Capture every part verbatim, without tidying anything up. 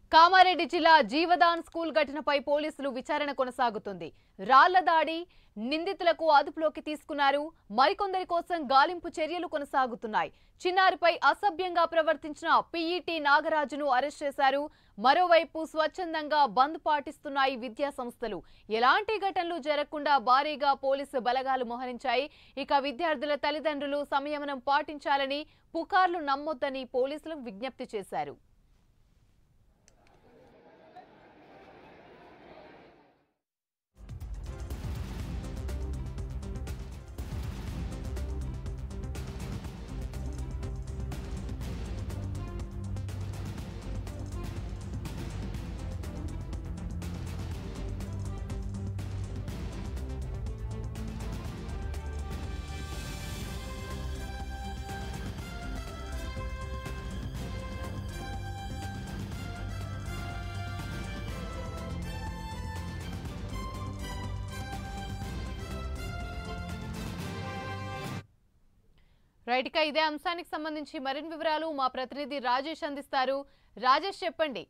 కామారెడ్డి జిల్లా జీవదాన్ స్కూల్ ఘటనపై పోలీసులు విచారణ కొనసాగుతుంది. రాళ్ల దాడి నిందితులకు అదుపులోకి తీసుకున్నారు. మరికొందరి కోసం గాలింపు చర్యలు కొనసాగుతున్నాయి. చిన్నారిపై అసభ్యంగా ప్రవర్తించిన పీఈటీ నాగరాజును అరెస్ట్ చేశారు. మరోవైపు స్వచ్ఛందంగా బంద్ పాటిస్తున్నాయి విద్యా సంస్థలు. ఎలాంటి ఘటనలు జరగకుండా భారీగా పోలీసు బలగాలు మోహరించాయి. ఇక విద్యార్థుల తల్లిదండ్రులు సంయమనం పాటించాలని, పుకార్లు నమ్మొద్దని పోలీసులకు విజ్ఞప్తి చేశారు. రైట్ గా ఇదే అంశానికి సంబంధించి మరిన్ని వివరాలు మా ప్రతినిధి రాజేష్ అందిస్తారు. రాజేష్ చెప్పండి.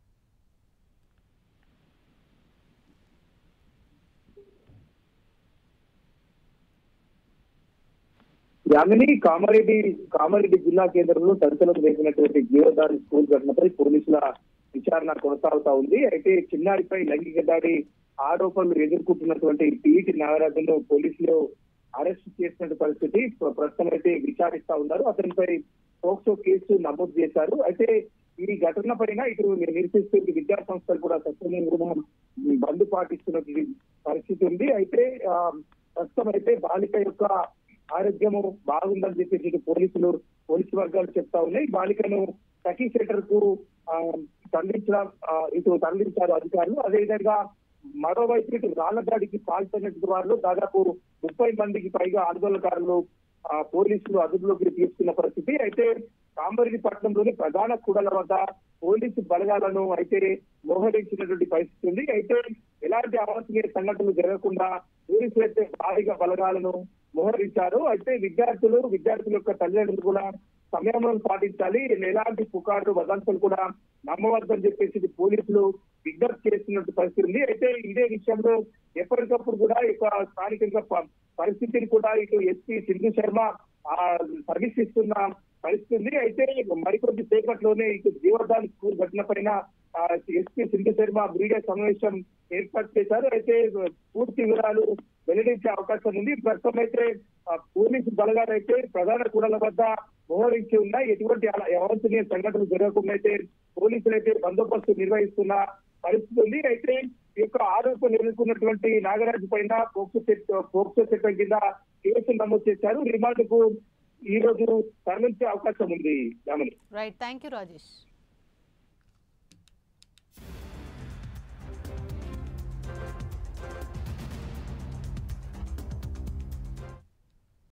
యామిని కామారెడ్డి కామారెడ్డి జిల్లా కేంద్రంలో సంచలనం వేసినటువంటి జీవదాన్ స్కూల్ ఘటనపై పోలీసుల విచారణ కొనసాగుతా ఉంది. అయితే చిన్నారిపై లైంగిక దాడి ఆరోపణలు ఎదుర్కొంటున్నటువంటి పీఈటీ నాగరాజును పోలీసులు అరెస్ట్ చేసిన పరిస్థితి. ప్రస్తుతం అయితే విచారిస్తా ఉన్నారు. అతనిపై పోక్సో కేసు నమోదు చేశారు. అయితే ఈ ఘటన పైన ఇటు నిరసిస్తూ విద్యా సంస్థలు కూడా సత్యంగా బంద్ పాటిస్తున్నటువంటి పరిస్థితి ఉంది. అయితే ప్రస్తుతం అయితే బాలిక యొక్క ఆరోగ్యము బాగుందని చెప్పేసి ఇటు పోలీసులు పోలీసు వర్గాలు చెప్తా ఉన్నాయి. బాలికను సఖీ సెంటర్ కు తరలించడం ఇటు తరలించారు అధికారులు. అదేవిధంగా మరోవైపు ఇటు రాళ్ల దాడికి పాల్పడినటువంటి వారిలో దాదాపు ముప్పై మందికి పైగా ఆందోళనకారులు ఆ పోలీసులు అదుపులోకి తీసుకున్న పరిస్థితి. అయితే కామారెడ్డి పట్టణంలోని ప్రధాన కూడల వద్ద పోలీసు బలగాలను అయితే మోహరించినటువంటి పరిస్థితి ఉంది. అయితే ఎలాంటి అవాంఛనీయ సంఘటనలు జరగకుండా పోలీసులు అయితే భారీగా బలగాలను మోహరించారు. అయితే విద్యార్థులు విద్యార్థుల యొక్క తల్లిదండ్రులు కూడా సంయమనం పాటించాలి, ఎలాంటి పుకార్లు వదంతులు కూడా నమ్మవద్దని చెప్పేసి పోలీసులు విజ్ఞప్తి చేస్తున్నట్టు పరిస్థితి ఉంది. అయితే ఇదే విషయంలో ఎప్పటికప్పుడు కూడా ఇక స్థానికంగా పరిస్థితిని కూడా ఇటు ఎస్పీ సింధు శర్మ ఆ సర్వీస్ ఇస్తున్న పరిస్థితి ఉంది. అయితే మరికొద్ది సేపట్లోనే ఇటు జీవదాన్ స్కూల్ ఘటన పైన ఎస్పీ సింధు శర్మ మీడియా సమావేశం ఏర్పాటు చేశారు. అయితే పూర్తి వివరాలు వెల్లడించే అవకాశం ఉంది. ప్రస్తుతం అయితే పోలీసు బలగాలు అయితే ప్రధాన కూడల వద్ద మోహరించి ఉన్నాయి. ఎటువంటి అవాంఛనీయ సంఘటనలు జరగకుండా అయితే పోలీసులు అయితే బందోబస్తు నిర్వహిస్తున్న పరిస్థితి ఉంది. అయితే ఈ యొక్క ఆరోపణలు ఎదుర్కొన్నటువంటి నాగరాజు పైన పోక్సో పోక్సో చట్టం కింద కేసులు నమోదు చేశారు. రిమాండ్ కు ఈ రోజు తరలించే అవకాశం ఉంది. Right, thank you Rajesh.